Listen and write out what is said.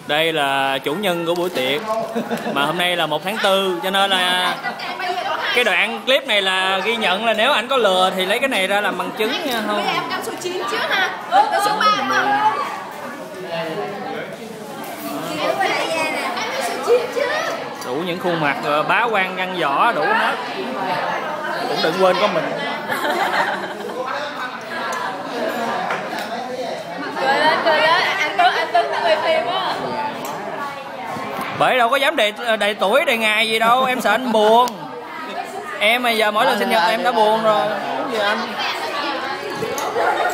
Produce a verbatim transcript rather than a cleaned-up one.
Đây là chủ nhân của buổi tiệc. Mà hôm nay là một tháng tư cho nên là cái đoạn clip này là ghi nhận là nếu ảnh có lừa thì lấy cái này ra làm bằng chứng nha không? Bây giờ em cầm số chín trước ha. Ừ, số ba đúng không? Đủ những khuôn mặt bá quan găng võ đủ hết. Cũng đừng quên có mình. Cười lên, cười lên, anh Tuấn, anh Tuấn đang quay phim á. Bởi đâu có dám đầy, đầy tuổi, đầy ngày gì đâu, em sợ anh buồn. Em bây giờ mỗi lần sinh nhật em đã buồn rồi. Không gì anh.